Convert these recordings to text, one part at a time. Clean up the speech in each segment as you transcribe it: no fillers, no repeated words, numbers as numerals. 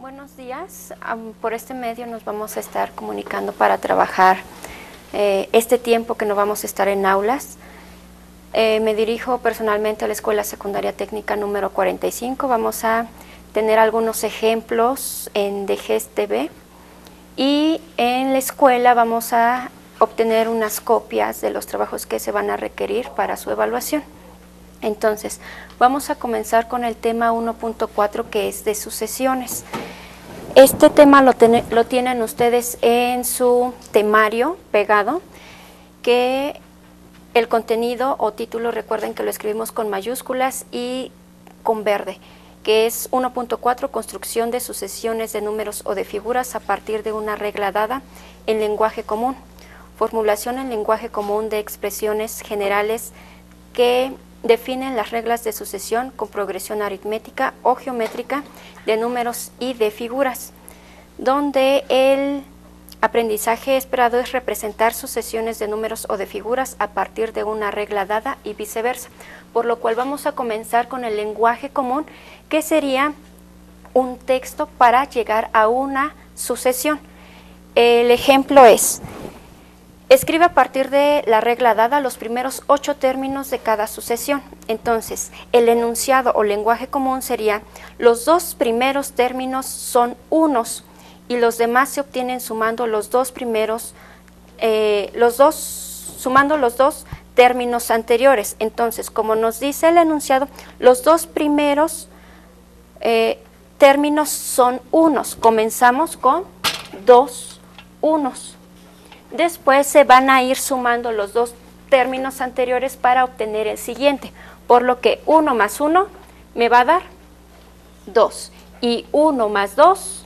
Buenos días. Por este medio nos vamos a estar comunicando para trabajar este tiempo que no vamos a estar en aulas. Me dirijo personalmente a la Escuela Secundaria Técnica número 45. Vamos a tener algunos ejemplos en DGES TV y en la escuela vamos a obtener unas copias de los trabajos que se van a requerir para su evaluación. Entonces, vamos a comenzar con el tema 1.4, que es de sucesiones. Este tema lo tienen ustedes en su temario pegado, que el contenido o título, recuerden que lo escribimos con mayúsculas y con verde, que es 1.4, construcción de sucesiones de números o de figuras a partir de una regla dada en lenguaje común. Formulación en lenguaje común de expresiones generales que definen las reglas de sucesión con progresión aritmética o geométrica de números y de figuras, donde el aprendizaje esperado es representar sucesiones de números o de figuras a partir de una regla dada y viceversa, por lo cual vamos a comenzar con el lenguaje común, que sería un texto para llegar a una sucesión. El ejemplo es: escribe a partir de la regla dada los primeros 8 términos de cada sucesión. Entonces, el enunciado o lenguaje común sería: los 2 primeros términos son unos y los demás se obtienen sumando los 2 primeros, sumando los 2 términos anteriores. Entonces, como nos dice el enunciado, los 2 primeros términos son unos. Comenzamos con 2 unos. Después se van a ir sumando los 2 términos anteriores para obtener el siguiente, por lo que 1 más 1 me va a dar 2, y 1 más 2,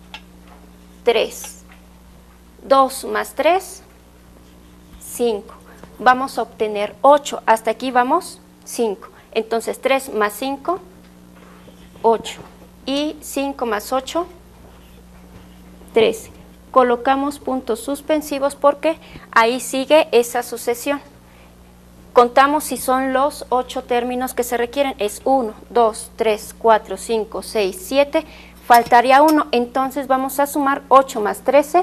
3, 2 más 3, 5. Vamos a obtener 8, hasta aquí vamos 5, entonces 3 más 5, 8, y 5 más 8, 13. Colocamos puntos suspensivos porque ahí sigue esa sucesión. Contamos si son los 8 términos que se requieren. Es 1, 2, 3, 4, 5, 6, 7. Faltaría 1, entonces vamos a sumar 8 más 13.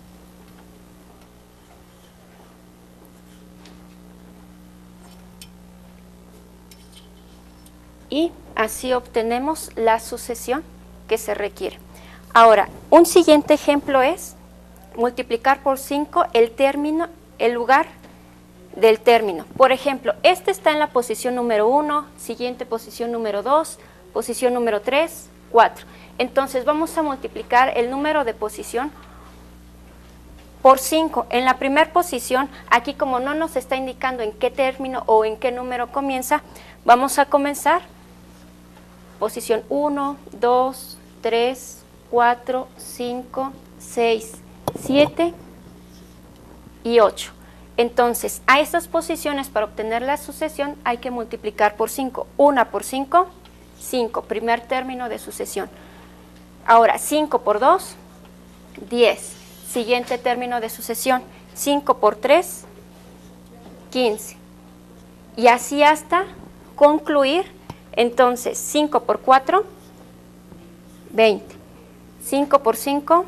Y así obtenemos la sucesión que se requiere. Ahora, un siguiente ejemplo es multiplicar por 5 el lugar del término. Por ejemplo, este está en la posición número 1, siguiente posición número 2, posición número 3, 4. Entonces vamos a multiplicar el número de posición por 5. En la primera posición, aquí como no nos está indicando en qué término o en qué número comienza, vamos a comenzar posición 1, 2, 3, 4, 5, 6, 7 y 8. Entonces, a estas posiciones, para obtener la sucesión, hay que multiplicar por 5. 1 por 5, 5, primer término de sucesión. Ahora, 5 por 2, 10, siguiente término de sucesión. 5 por 3, 15. Y así hasta concluir. Entonces, 5 por 4, 20. 5 por 5,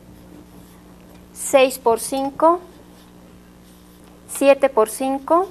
6 por 5, 7 por 5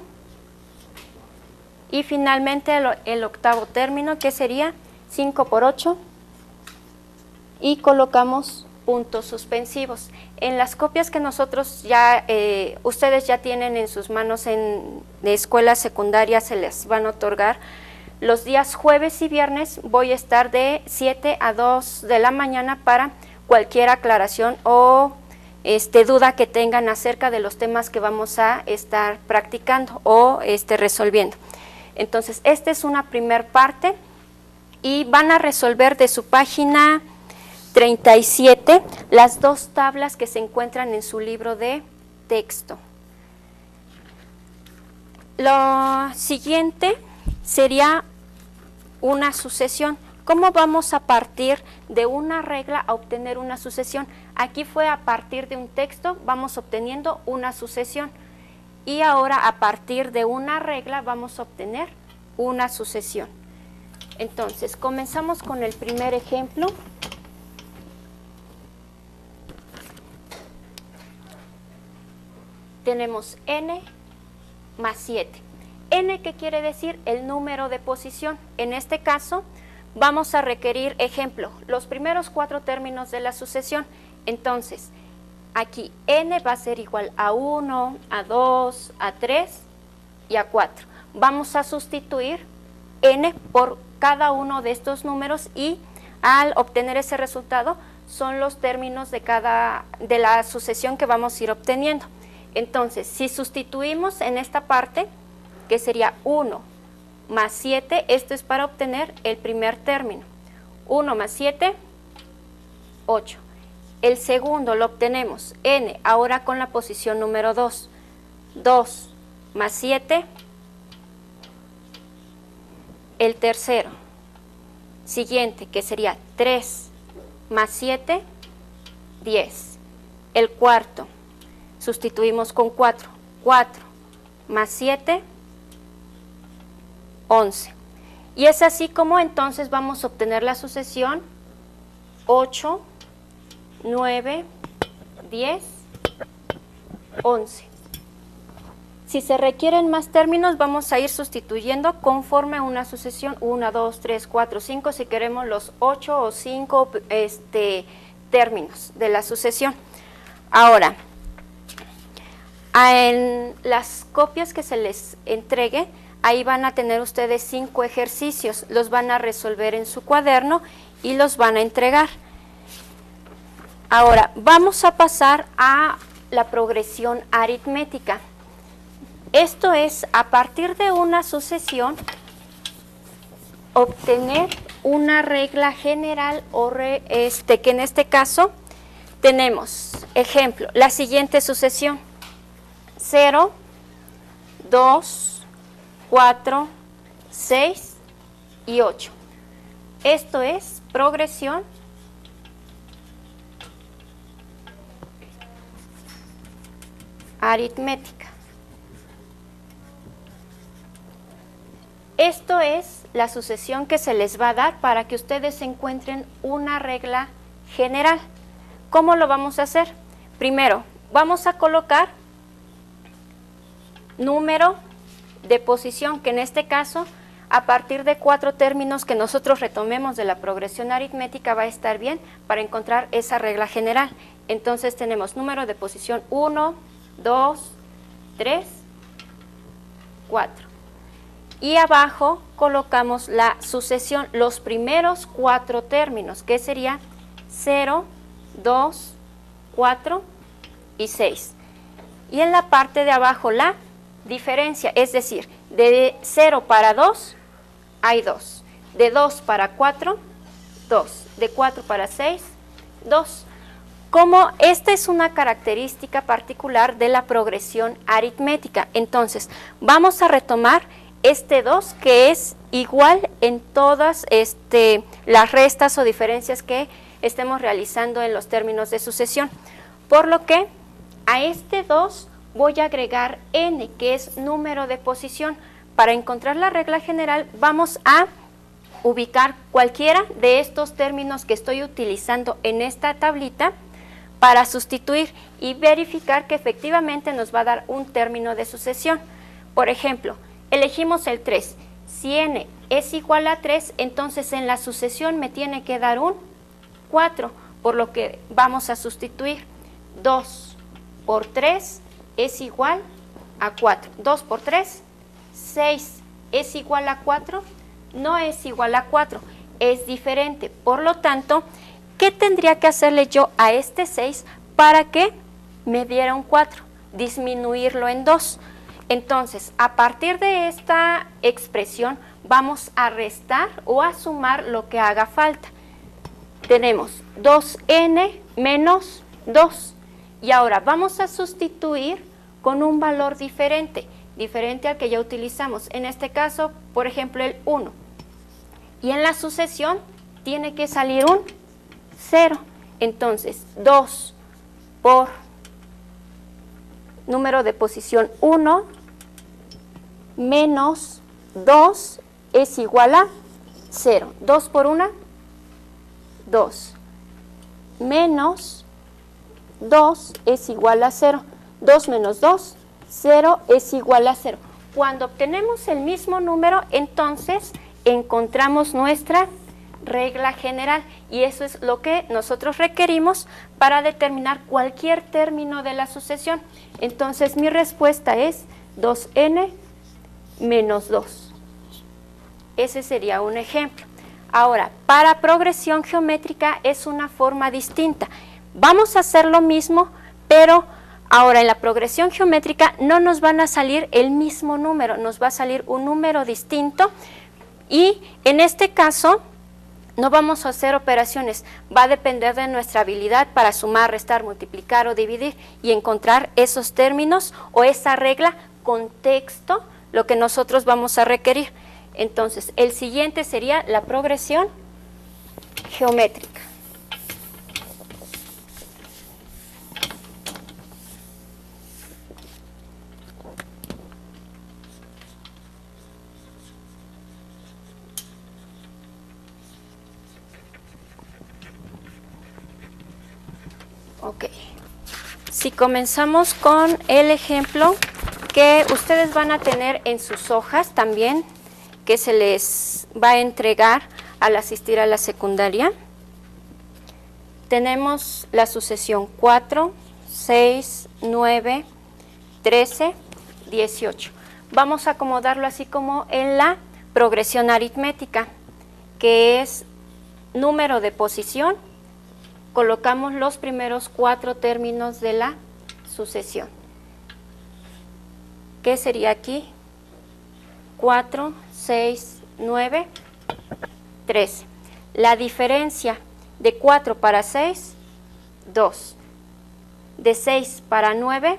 y finalmente el octavo término, que sería 5 por 8, y colocamos puntos suspensivos. En las copias que nosotros ustedes ya tienen en sus manos de escuela secundaria, se les van a otorgar. Los días jueves y viernes voy a estar de 7 a 2 de la mañana para cualquier aclaración o duda que tengan acerca de los temas que vamos a estar practicando o resolviendo. Entonces, esta es una primer parte y van a resolver de su página 37 las 2 tablas que se encuentran en su libro de texto. Lo siguiente sería una sucesión. ¿Cómo vamos a partir de una regla a obtener una sucesión? Aquí fue a partir de un texto, vamos obteniendo una sucesión. Y ahora a partir de una regla vamos a obtener una sucesión. Entonces, comenzamos con el primer ejemplo. tenemos n más 7. N, ¿qué quiere decir? El número de posición. En este caso, vamos a requerir, ejemplo, los primeros 4 términos de la sucesión. Entonces, aquí n va a ser igual a 1, a 2, a 3 y a 4. Vamos a sustituir n por cada uno de estos números y al obtener ese resultado son los términos de la sucesión que vamos a ir obteniendo. Entonces, si sustituimos en esta parte, que sería 1 más 7, esto es para obtener el primer término. 1 más 7, 8. El segundo lo obtenemos n, ahora con la posición número 2. 2 más 7. El tercero, siguiente, que sería 3 más 7, 10. El cuarto, sustituimos con 4. 4 más 7, 11. Y es así como entonces vamos a obtener la sucesión 8, 9, 10, 11. Si se requieren más términos, vamos a ir sustituyendo conforme a una sucesión, 1, 2, 3, 4, 5, si queremos los 8 o 5 términos de la sucesión. Ahora, en las copias que se les entregue, ahí van a tener ustedes 5 ejercicios, los van a resolver en su cuaderno y los van a entregar. Ahora, vamos a pasar a la progresión aritmética. Esto es, a partir de una sucesión, obtener una regla general o que en este caso tenemos, ejemplo, la siguiente sucesión: 0, 2, 4, 6 y 8. Esto es progresión aritmética. Esto es la sucesión que se les va a dar para que ustedes encuentren una regla general. ¿Cómo lo vamos a hacer? Primero, vamos a colocar número de posición, que en este caso, a partir de 4 términos que nosotros retomemos de la progresión aritmética, va a estar bien para encontrar esa regla general. Entonces tenemos número de posición 1, 2, 3, 4. Y abajo colocamos la sucesión, los primeros 4 términos, que sería 0, 2, 4 y 6. Y en la parte de abajo la diferencia, es decir, de 0 para 2 hay 2, de 2 para 4, 2, de 4 para 6, 2. Como esta es una característica particular de la progresión aritmética, entonces vamos a retomar este 2, que es igual en todas las restas o diferencias que estemos realizando en los términos de sucesión. Por lo que a este 2 voy a agregar n, que es número de posición. Para encontrar la regla general vamos a ubicar cualquiera de estos términos que estoy utilizando en esta tablita para sustituir y verificar que efectivamente nos va a dar un término de sucesión. Por ejemplo, elegimos el 3. Si n es igual a 3, entonces en la sucesión me tiene que dar un 4, por lo que vamos a sustituir 2 por 3 es igual a 4. 2 por 3, 6 es igual a 4, no es igual a 4, es diferente. Por lo tanto, ¿qué tendría que hacerle yo a este 6 para que me diera un 4? Disminuirlo en 2. Entonces, a partir de esta expresión, vamos a restar o a sumar lo que haga falta. Tenemos 2n menos 2. Y ahora vamos a sustituir con un valor diferente al que ya utilizamos. En este caso, por ejemplo, el 1. Y en la sucesión tiene que salir un 0. Entonces, 2 por número de posición 1 menos 2 es igual a 0. 2 por 1, 2. Menos 2 es igual a 0. 2 menos 2, 0 es igual a 0. Cuando obtenemos el mismo número, entonces encontramos nuestra regla general, y eso es lo que nosotros requerimos para determinar cualquier término de la sucesión. Entonces mi respuesta es 2n menos 2. Ese sería un ejemplo. Ahora, para progresión geométrica es una forma distinta. Vamos a hacer lo mismo, pero ahora en la progresión geométrica no nos van a salir el mismo número, nos va a salir un número distinto, y en este caso no vamos a hacer operaciones, va a depender de nuestra habilidad para sumar, restar, multiplicar o dividir y encontrar esos términos o esa regla con texto, lo que nosotros vamos a requerir. Entonces, el siguiente sería la progresión geométrica. Ok, si comenzamos con el ejemplo que ustedes van a tener en sus hojas también, que se les va a entregar al asistir a la secundaria. Tenemos la sucesión 4, 6, 9, 13, 18. Vamos a acomodarlo así como en la progresión aritmética, que es número de posición. Colocamos los primeros 4 términos de la sucesión. ¿Qué sería aquí? 4, 6, 9, 13. La diferencia de 4 para 6, 2. De 6 para 9,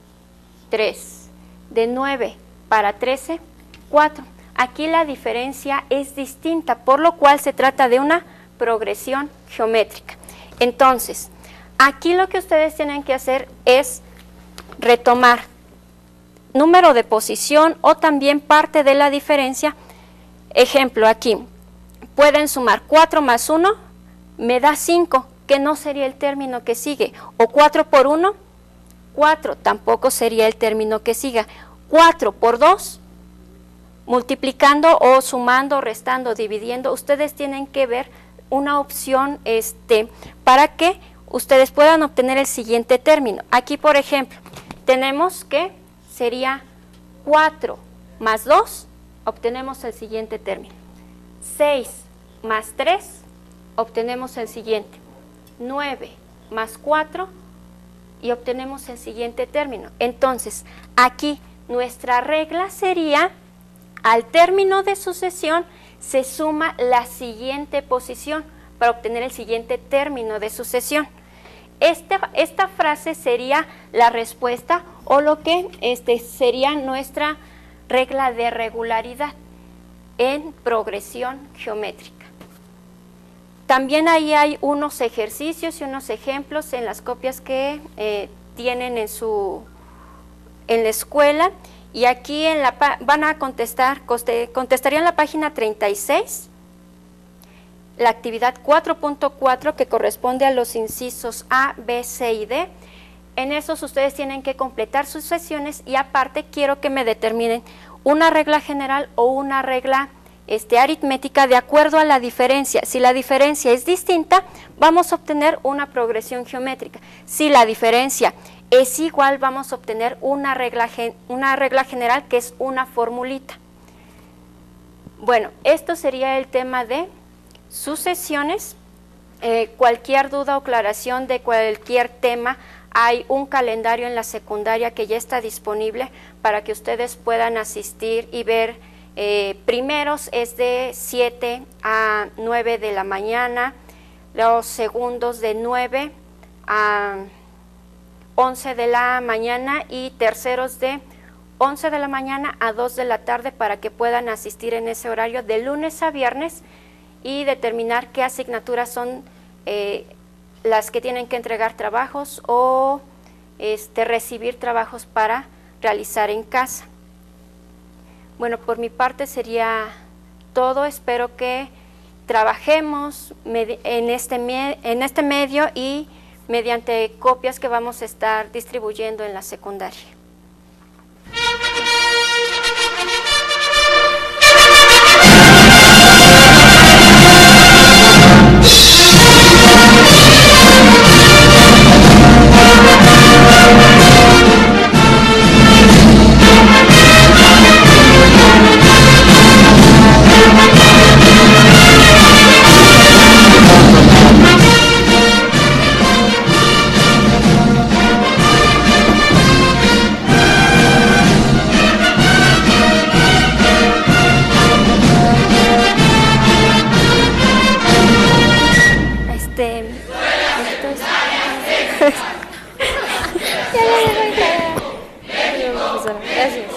3. De 9 para 13, 4. Aquí la diferencia es distinta, por lo cual se trata de una progresión geométrica. Entonces, aquí lo que ustedes tienen que hacer es retomar número de posición o también parte de la diferencia. Ejemplo, aquí pueden sumar 4 más 1, me da 5, que no sería el término que sigue. O 4 por 1, 4, tampoco sería el término que siga. 4 por 2, multiplicando o sumando, restando, dividiendo, ustedes tienen que ver una opción para que ustedes puedan obtener el siguiente término. Aquí, por ejemplo, tenemos que sería 4 más 2, obtenemos el siguiente término. 6 más 3, obtenemos el siguiente. 9 más 4 y obtenemos el siguiente término. Entonces, aquí nuestra regla sería, al término de sucesión, se suma la siguiente posición para obtener el siguiente término de sucesión. Esta frase sería la respuesta o lo que sería nuestra regla de regularidad en progresión geométrica. También ahí hay unos ejercicios y unos ejemplos en las copias que tienen en la escuela. Y aquí van a contestarían la página 36, la actividad 4.4 que corresponde a los incisos A, B, C y D. En esos ustedes tienen que completar sus sesiones y aparte quiero que me determinen una regla general o una regla aritmética de acuerdo a la diferencia. Si la diferencia es distinta, vamos a obtener una progresión geométrica. Si la diferencia es igual, vamos a obtener una regla general que es una formulita. Bueno, esto sería el tema de sucesiones. Cualquier duda o aclaración de cualquier tema, hay un calendario en la secundaria que ya está disponible para que ustedes puedan asistir y ver. Primeros es de 7 a 9 de la mañana, los segundos de 9 a 11 de la mañana y terceros de 11 de la mañana a 2 de la tarde para que puedan asistir en ese horario de lunes a viernes y determinar qué asignaturas son las que tienen que entregar trabajos o recibir trabajos para realizar en casa. Bueno, por mi parte sería todo. Espero que trabajemos en este medio y mediante copias que vamos a estar distribuyendo en la secundaria. Gracias.